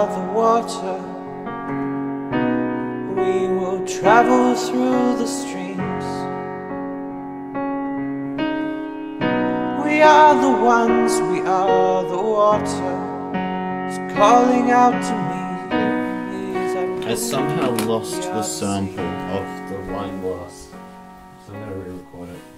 the water. We will travel through the streams. We are the ones, we are the water. It's calling out to me. I somehow lost the sample of the wine glass, so I'm going to re-record it.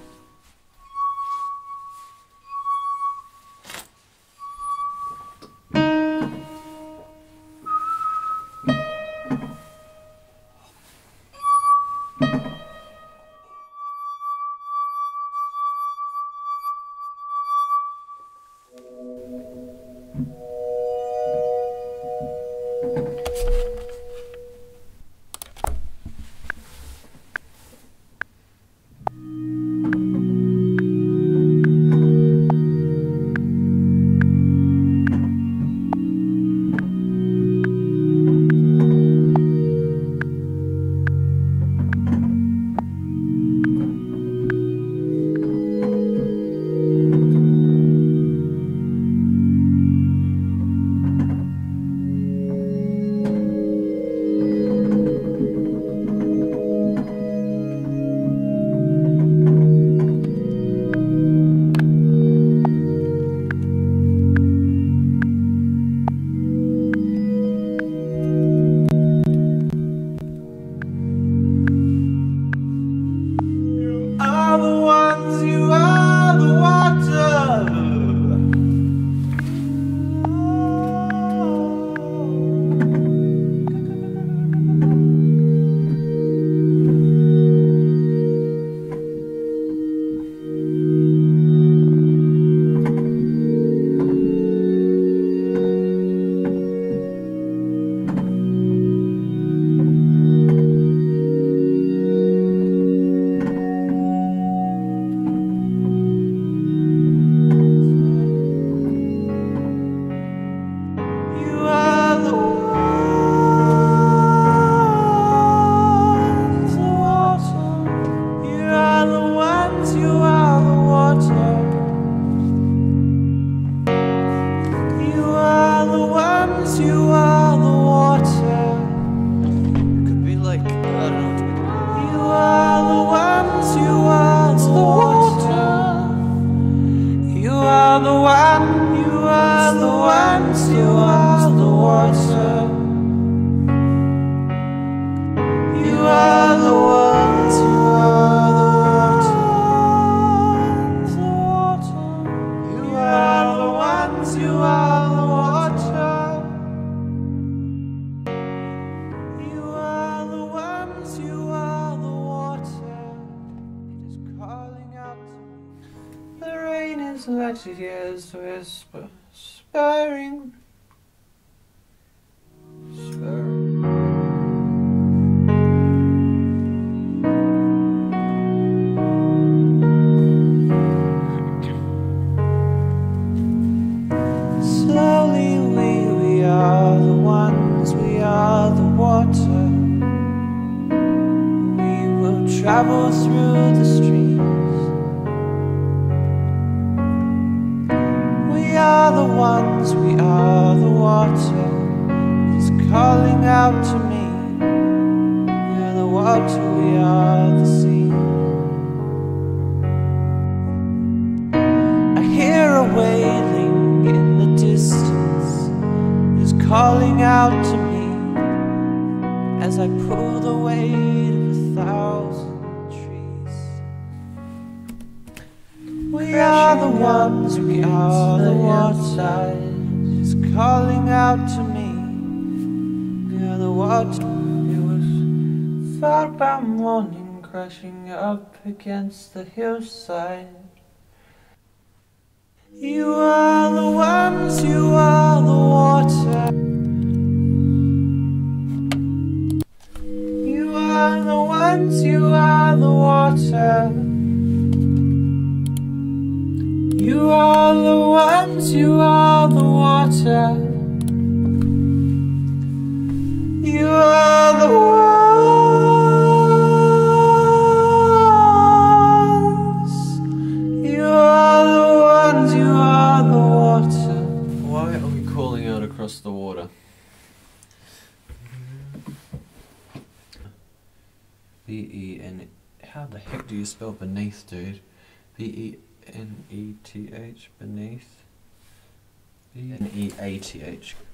Let your ears whisper, sparing. Slowly we are the ones, we are the water. We will travel through the streams. We are the ones, we are the water. It's calling out to me. We are the water, we are the sea. I hear a wailing in the distance. It's calling out to me as I pull the weight of 1,000 trees. We are the ones, we are the water. It's calling out to me. We are the water. It was far by morning, crashing up against the hillside. You are the ones, you are the water. You are the ones, you are the water. You are the ones, you are the water. You are the ones. You are the ones, you are the water. Why are we calling out across the water? B-E-N... How the heck do you spell beneath, dude? B-E-N-E-T-H, beneath? B-N-E-A-T-H.